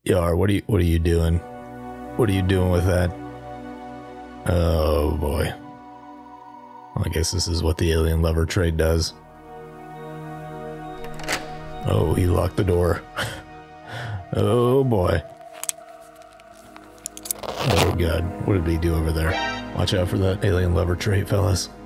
Yar, what are you doing? What are you doing with that? Oh boy. Well, I guess this is what the alien lover trade does. Oh, he locked the door. Oh boy. Oh god, what did he do over there? Watch out for that alien lover trait, fellas.